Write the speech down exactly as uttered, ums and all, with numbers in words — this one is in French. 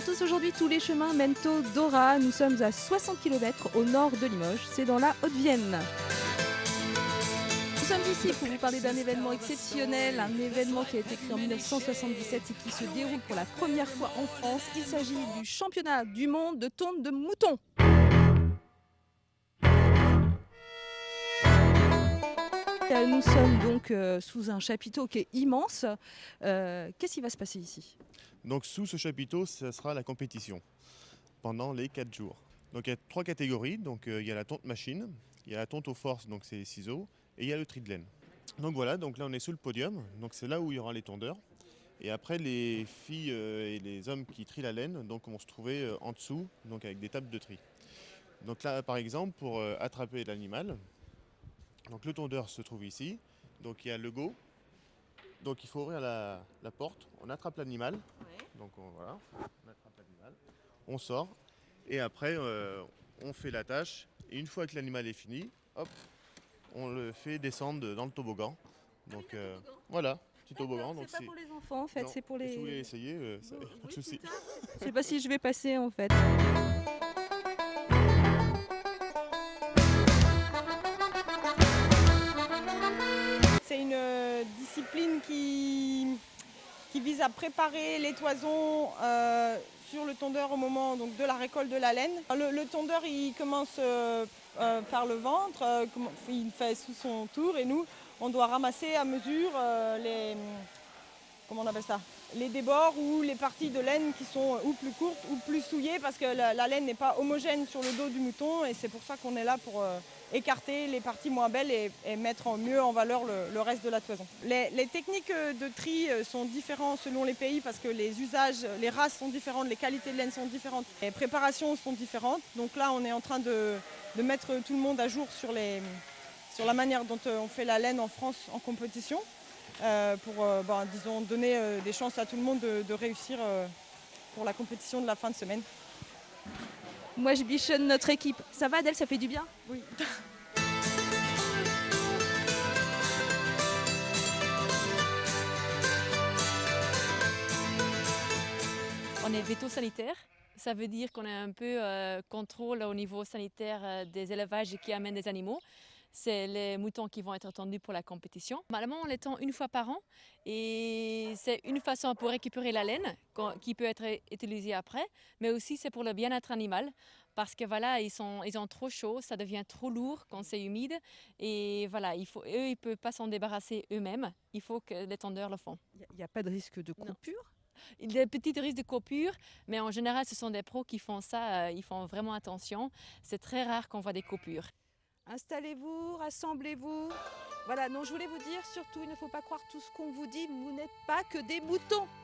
à tous, aujourd'hui tous les chemins mènent au Dora. Nous sommes à soixante kilomètres au nord de Limoges, c'est dans la Haute-Vienne. Nous sommes ici pour vous parler d'un événement exceptionnel, un événement qui a été créé en mille neuf cent soixante-dix-sept et qui se déroule pour la première fois en France. Il s'agit du championnat du monde de tonte de mouton. Nous sommes donc euh, sous un chapiteau qui est immense. Euh, Qu'est-ce qui va se passer ici? Donc sous ce chapiteau, ce sera la compétition pendant les quatre jours. Donc il y a trois catégories. Donc euh, il y a la tonte machine, il y a la tonte aux forces, donc c'est les ciseaux, et il y a le tri de laine. Donc voilà, donc là on est sous le podium, donc c'est là où il y aura les tondeurs. Et après les filles euh, et les hommes qui trient la laine, donc vont se trouver euh, en dessous, donc avec des tables de tri. Donc là par exemple pour euh, attraper l'animal, donc le tondeur se trouve ici, donc il y a le go. Donc il faut ouvrir la, la porte, on attrape l'animal, ouais. donc on, voilà, on attrape l'animal, on sort et après euh, on fait la tâche et une fois que l'animal est fini, hop, on le fait descendre dans le toboggan. Donc ah, euh, toboggan. Voilà, petit toboggan. C'est pas pour les enfants en fait, c'est pour les... Si vous voulez essayer, euh, ça, bon, pas de oui, souci. Je sais pas si je vais passer en fait. C'est une discipline qui, qui vise à préparer les toisons euh, sur le tondeur au moment donc, de la récolte de la laine. Le, le tondeur il commence euh, euh, par le ventre, euh, il fait sous son tour et nous on doit ramasser à mesure euh, les, comment on appelle ça, les débords ou les parties de laine qui sont ou plus courtes ou plus souillées parce que la, la laine n'est pas homogène sur le dos du mouton et c'est pour ça qu'on est là pour euh, écarter les parties moins belles et, et mettre en mieux en valeur le, le reste de la toison. Les, les techniques de tri sont différentes selon les pays parce que les usages, les races sont différentes, les qualités de laine sont différentes, les préparations sont différentes. Donc là on est en train de, de mettre tout le monde à jour sur, les, sur la manière dont on fait la laine en France en compétition. Euh, pour euh, ben, disons, donner euh, des chances à tout le monde de, de réussir euh, pour la compétition de la fin de semaine. Moi je bichonne notre équipe. Ça va Adèle, ça fait du bien? Oui. On est veto sanitaire. Ça veut dire qu'on a un peu euh, contrôle au niveau sanitaire euh, des élevages qui amènent des animaux. C'est les moutons qui vont être tendus pour la compétition. Normalement, on les tend une fois par an et c'est une façon pour récupérer la laine qui peut être utilisée après, mais aussi c'est pour le bien-être animal parce que voilà, ils, sont, ils ont trop chaud, ça devient trop lourd quand c'est humide et voilà, il faut, eux, ils ne peuvent pas s'en débarrasser eux-mêmes, il faut que les tondeurs le font. Il n'y a, a pas de risque de coupure? Il y a des petits risques de coupure, mais en général, ce sont des pros qui font ça, euh, ils font vraiment attention. C'est très rare qu'on voit des coupures. Installez-vous, rassemblez-vous. Voilà, non, je voulais vous dire, surtout, il ne faut pas croire tout ce qu'on vous dit. Vous n'êtes pas que des moutons.